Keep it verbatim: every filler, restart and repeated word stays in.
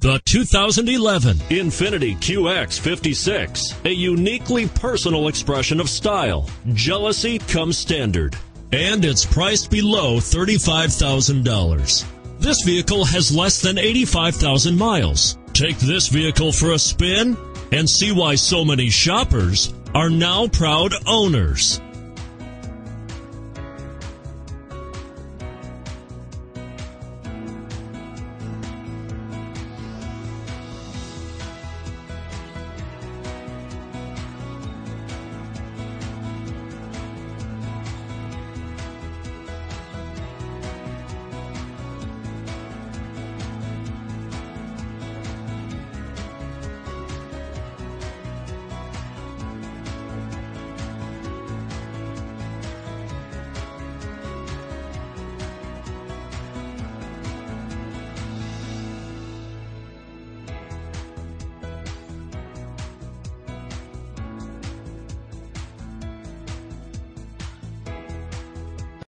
The two thousand eleven Infiniti Q X fifty-six, a uniquely personal expression of style. Jealousy comes standard, and it's priced below thirty-five thousand dollars. This vehicle has less than eighty-five thousand miles. Take this vehicle for a spin and see why so many shoppers are now proud owners.